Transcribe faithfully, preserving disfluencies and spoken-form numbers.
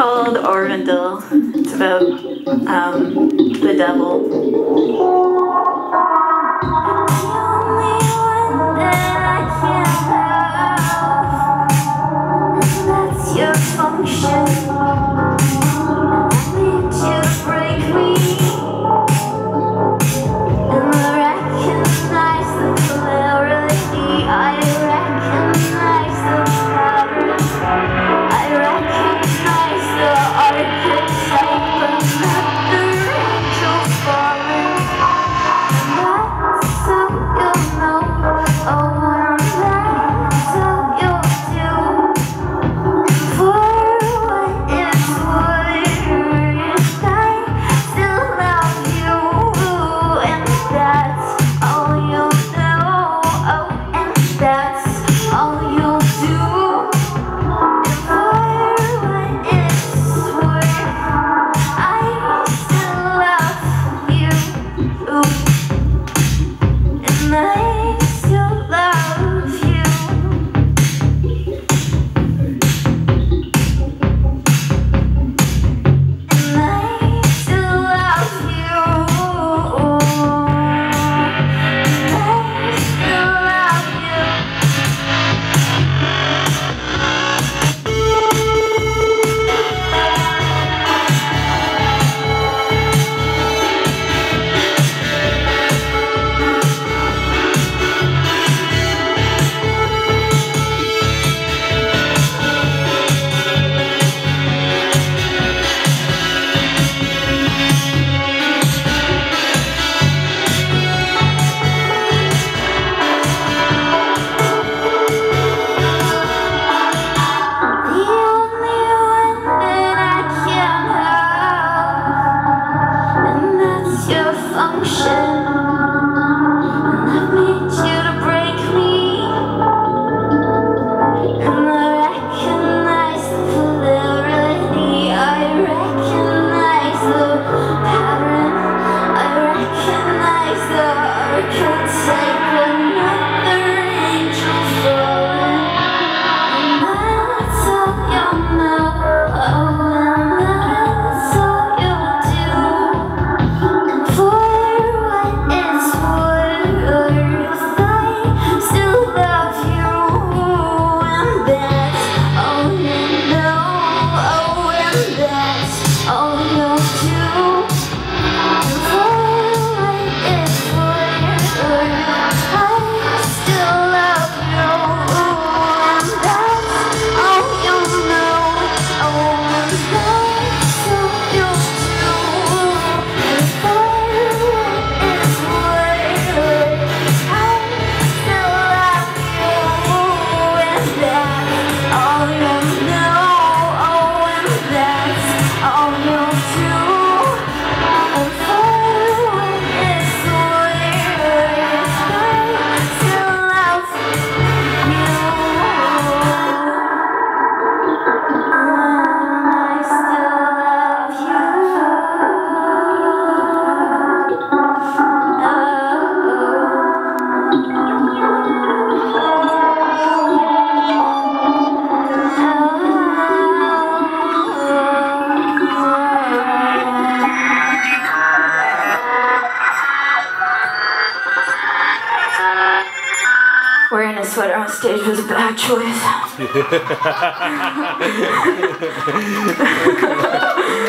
called Orvandil. It's about um, the devil. Your function, I need you to break me, and I recognize the clarity, I recognize the pattern, I recognize the archetype, another angel falling, and that's how you'll know, oh, and that's how you'll do. Wearing a sweater on stage was a bad choice.